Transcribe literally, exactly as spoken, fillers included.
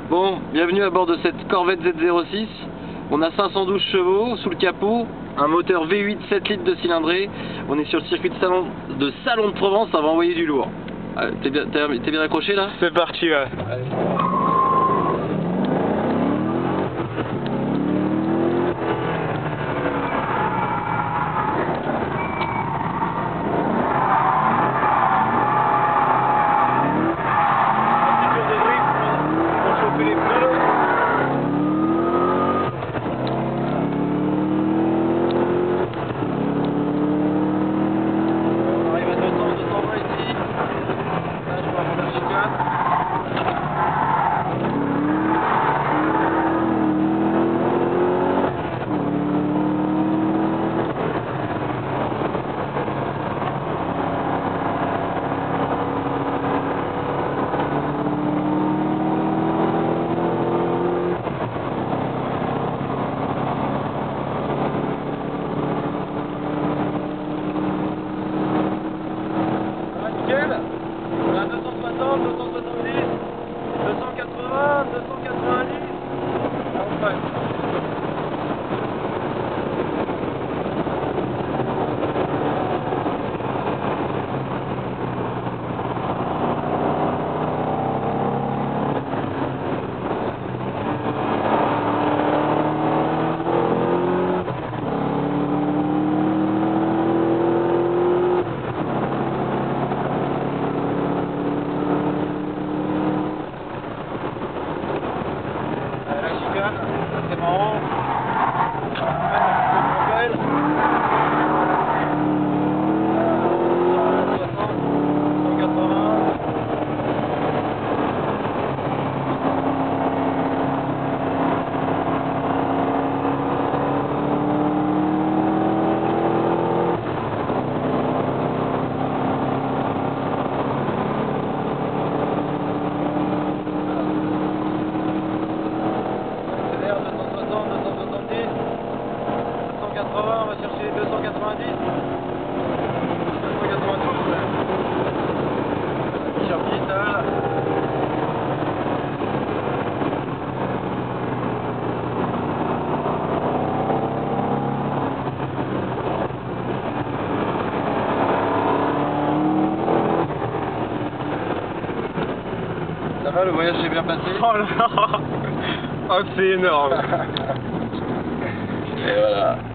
Bon, bienvenue à bord de cette Corvette Z zéro six. On a cinq cent douze chevaux sous le capot, un moteur V huit sept litres de cylindrée. On est sur le circuit de salon de, salon de Provence, ça va envoyer du lourd. T'es bien, t'es bien accroché là? C'est parti, ouais. Allez. deux cent quatre-vingt-dix. C'est marrant. On va chercher deux cent quatre-vingt-dix. deux cent quatre-vingt-douze. Chercher ça. Ça va, le voyage s'est bien passé? Oh là. Oh, c'est énorme. Et voilà.